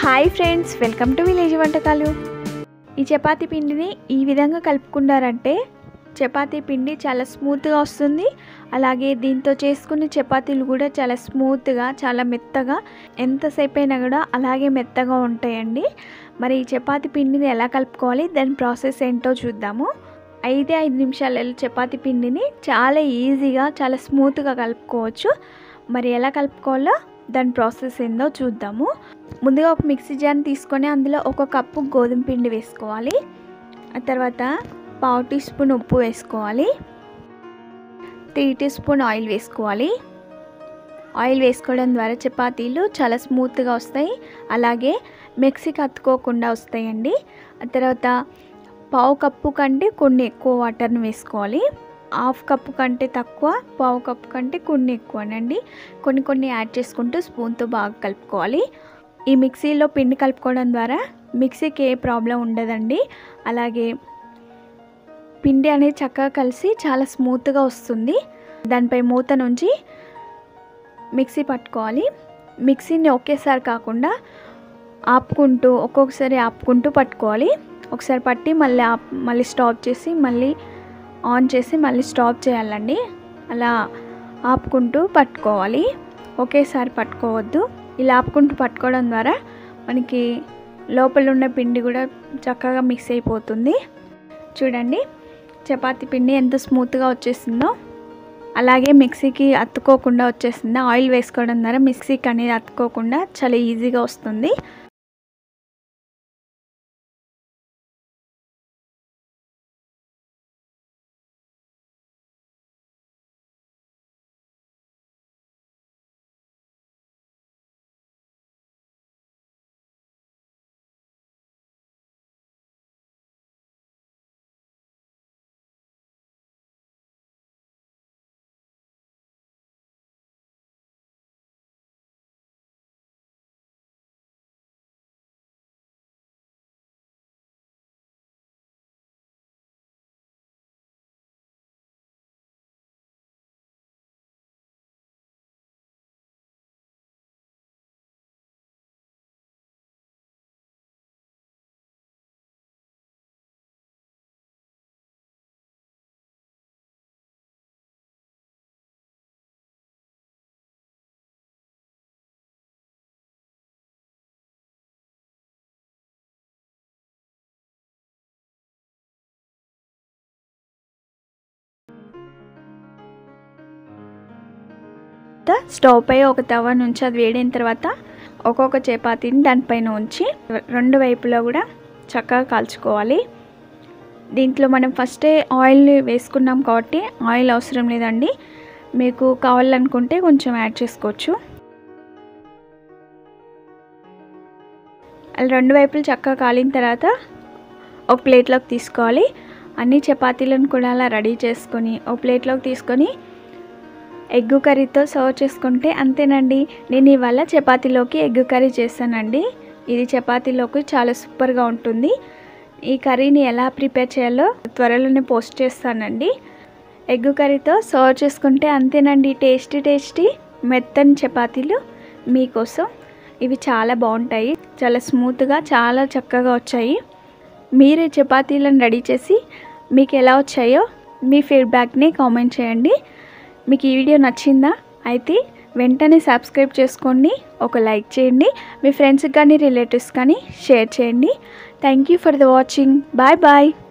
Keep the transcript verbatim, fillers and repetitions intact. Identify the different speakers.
Speaker 1: Hi friends, welcome to village వంటకాలు. ఈ చపాతీ పిండిని ఈ విధంగా కలుపుకున్నారంటే చపాతీ పిండి చాలా స్మూత్గా వస్తుంది. అలాగే దీంతో చేసుకునే చపాతీలు కూడా చాలా స్మూత్గా, చాలా మెత్తగా, ఎంతసేపు అయినా కూడా అలాగే మెత్తగా ఉంటాయండి. మరి ఈ చపాతీ పిండిని ఎలా కలుపుకోవాలి, దాని ప్రాసెస్ ఏంటో చూద్దాము. ఐదే ఐదు నిమిషాలలో చపాతీ పిండిని చాలా ఈజీగా, చాలా స్మూత్గా కలుపుకోవచ్చు. మరి ఎలా కలుపుకోవాలో దాని ప్రాసెస్ ఏందో చూద్దాము. ముందుగా ఒక మిక్సీ జార్ని తీసుకొని అందులో ఒక కప్పు గోధుమ పిండి వేసుకోవాలి. ఆ తర్వాత పావు టీ స్పూన్ ఉప్పు వేసుకోవాలి. త్రీ టీ స్పూన్ ఆయిల్ వేసుకోవాలి. ఆయిల్ వేసుకోవడం ద్వారా చపాతీలు చాలా స్మూత్గా వస్తాయి, అలాగే మిక్సీకి అతుక్కోకుండా వస్తాయండి. ఆ తర్వాత పావు కప్పు కంటే కొన్ని ఎక్కువ వాటర్ని వేసుకోవాలి. హాఫ్ కప్పు కంటే తక్కువ, పావు కప్పు కంటే కొన్ని ఎక్కువనండి. కొన్ని కొన్ని యాడ్ చేసుకుంటూ స్పూన్తో బాగా కలుపుకోవాలి. ఈ మిక్సీలో పిండి కలుపుకోవడం ద్వారా మిక్సీకి ఏ ప్రాబ్లం ఉండదండి. అలాగే పిండి అనేది చక్కగా కలిసి చాలా స్మూత్గా వస్తుంది. దానిపై మూత నుంచి మిక్సీ పట్టుకోవాలి. మిక్సీని ఒకేసారి కాకుండా ఆపుకుంటూ, ఒక్కొక్కసారి ఆపుకుంటూ పట్టుకోవాలి. ఒకసారి పట్టి మళ్ళీ ఆప్ మళ్ళీ స్టాప్ చేసి మళ్ళీ ఆన్ చేసి మళ్ళీ స్టాప్ చేయాలండి. అలా ఆపుకుంటూ పట్టుకోవాలి, ఒకేసారి పట్టుకోవద్దు. ఇలా ఆపుకుంటూ పట్టుకోవడం ద్వారా మనకి లోపల ఉన్న పిండి కూడా చక్కగా మిక్స్ అయిపోతుంది. చూడండి, చపాతీ పిండి ఎంత స్మూత్గా వచ్చేసిందో, అలాగే మిక్సీకి అతుక్కోకుండా వచ్చేసింది. ఆయిల్ వేసుకోవడం ద్వారా మిక్సీకి అనేది అతుక్కోకుండా చాలా ఈజీగా వస్తుంది. స్టవ్ పై ఒక తవ నుంచి అది వేడిన తర్వాత ఒక్కొక్క చపాతీని దానిపైన ఉంచి రెండు వైపులా కూడా చక్కగా కాల్చుకోవాలి. దీంట్లో మనం ఫస్టే ఆయిల్ వేసుకున్నాం కాబట్టి ఆయిల్ అవసరం లేదండి. మీకు కావాలనుకుంటే కొంచెం యాడ్ చేసుకోవచ్చు. అలా రెండు వైపులు చక్కగా కాలిన తర్వాత ఒక ప్లేట్లోకి తీసుకోవాలి. అన్ని చపాతీలను కూడా అలా రెడీ చేసుకొని ఒక ప్లేట్లోకి తీసుకొని ఎగ్ కర్రీతో సర్వ్ చేసుకుంటే అంతేనండి. నేను ఇవాళ చపాతీలోకి ఎగ్ కర్రీ చేశానండి. ఇది చపాతీలోకి చాలా సూపర్గా ఉంటుంది. ఈ కర్రీని ఎలా ప్రిపేర్ చేయాలో త్వరలోనే పోస్ట్ చేస్తానండి. ఎగ్ కర్రీతో సర్వ్ చేసుకుంటే అంతేనండి. టేస్టీ టేస్టీ మెత్తని చపాతీలు మీకోసం. ఇవి చాలా బాగుంటాయి, చాలా స్మూత్గా, చాలా చక్కగా వచ్చాయి. మీరు చపాతీలను రెడీ చేసి మీకు ఎలా వచ్చాయో మీ ఫీడ్బ్యాక్ని కామెంట్ చేయండి. మీకు ఈ వీడియో నచ్చిందా? అయితే వెంటనే సబ్స్క్రైబ్ చేసుకోండి, ఒక లైక్ చేయండి, మీ ఫ్రెండ్స్కి కానీ రిలేటివ్స్ కానీ షేర్ చేయండి. Thank you for the watching. Bye bye.